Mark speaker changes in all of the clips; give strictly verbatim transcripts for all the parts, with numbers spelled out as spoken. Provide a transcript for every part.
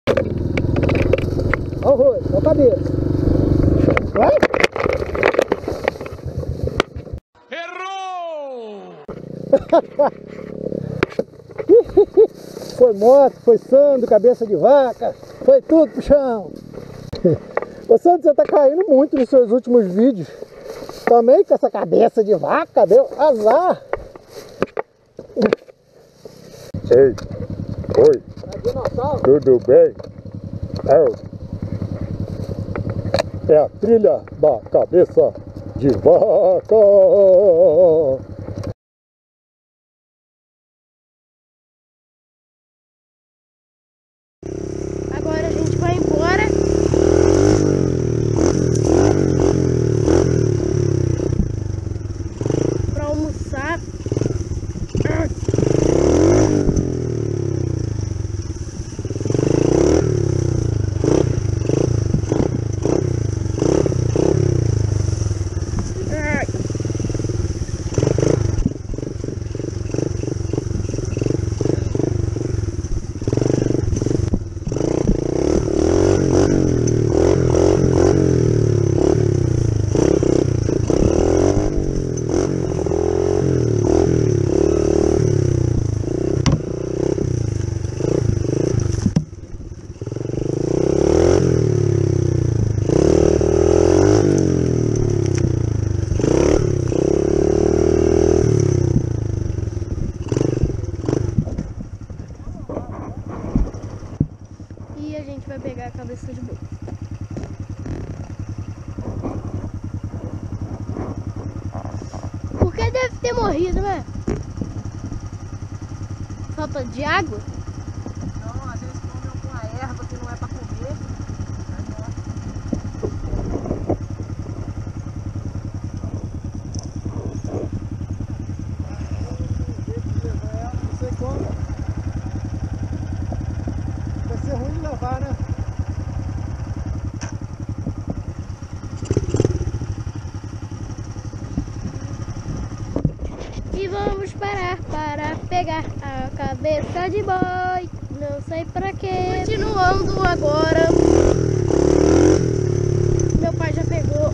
Speaker 1: Olha o rosto, olha a cabeça. Vai? Errou! Foi moto, foi Sandro, cabeça de vaca, foi tudo pro chão. Ô Sandro, você tá caindo muito nos seus últimos vídeos. Também com essa cabeça de vaca, deu azar.
Speaker 2: Ei, oi, tudo bem? É, é a trilha da cabeça de vaca.
Speaker 3: Agora a gente vai embora. Pra almoçar. E a gente vai pegar a cabeça de boi. Porque deve ter morrido, né? Falta de água?
Speaker 1: Não, às vezes comem alguma erva que não é pra comer. Não sei como. Vai ser ruim de levar, né?
Speaker 3: E vamos parar para pegar a cabeça de boi. Não sei pra quê. Continuando agora. Meu pai já pegou.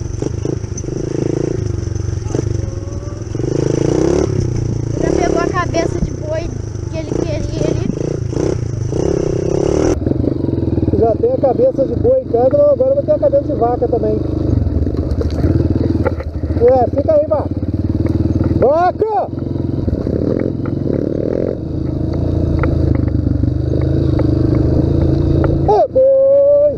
Speaker 3: Já pegou a cabeça de boi que ele queria ali.
Speaker 1: Já tem a cabeça de boi em casa, agora eu vou ter a cabeça de vaca também. É, fica aí, vaca. Vaca! É boi!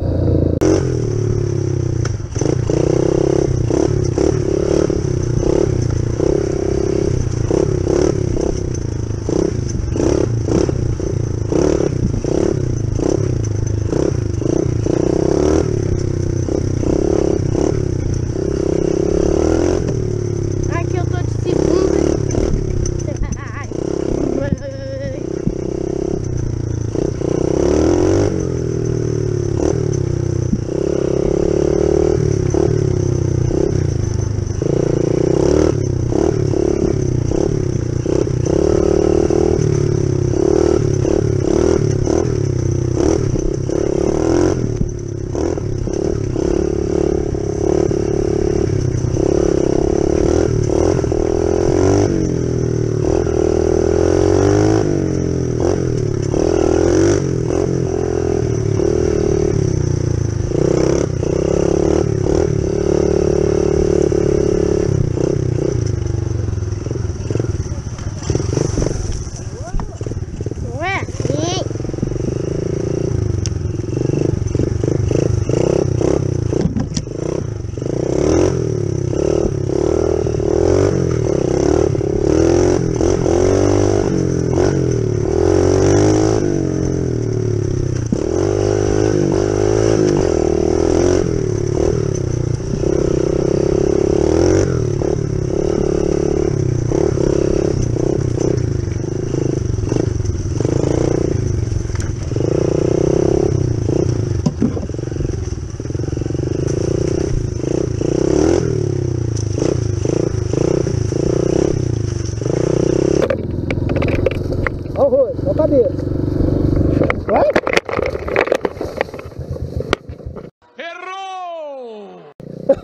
Speaker 3: Aqui eu tô de segunda.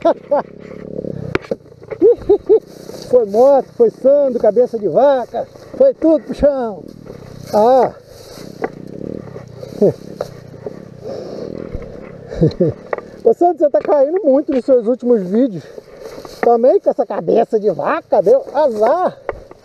Speaker 1: Foi moto, foi sando, cabeça de vaca, foi tudo pro chão. Ah! Ô Sandro, você tá caindo muito nos seus últimos vídeos. Também com essa cabeça de vaca, deu azar.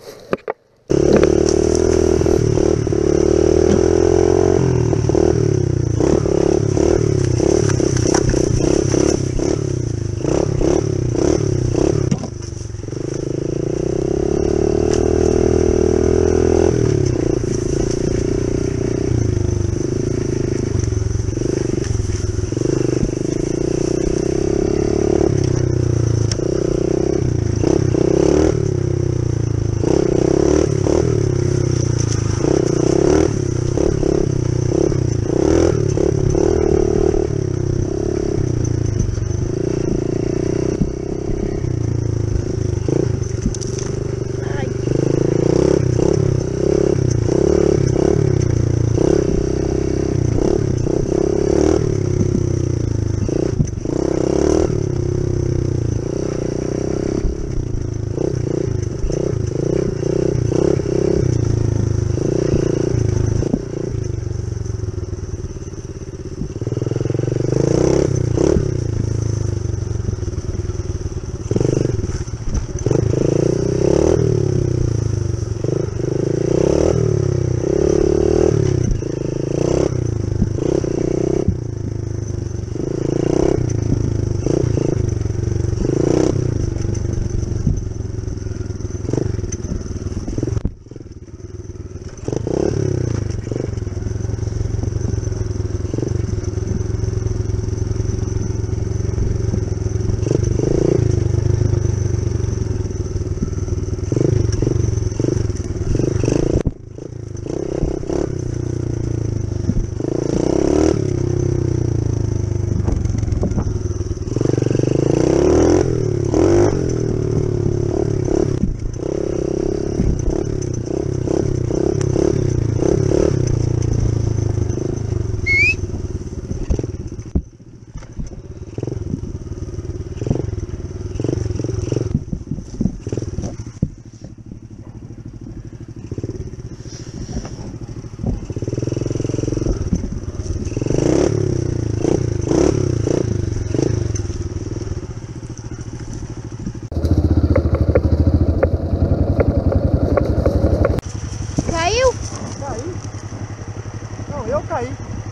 Speaker 1: Eu caí.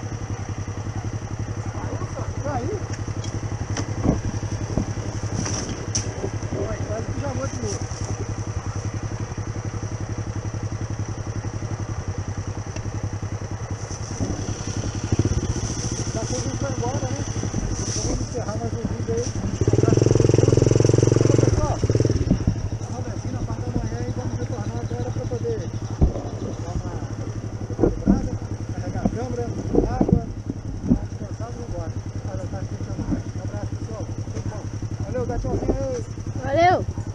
Speaker 1: Caí? Vai, quase que já vou de novo. Daqui a pouco vai embora, né? Então vamos encerrar mais um vídeo aí. Pessoal, a Robertinha na parte da manhã e vamos retornar agora para poder dar uma calibrada, carregar a câmera, água, dar uma descansada e vamos embora. Olha, tá esquecendo mais. Um abraço, pessoal. Tudo bom. Valeu, gatãozinho aí.
Speaker 3: Valeu!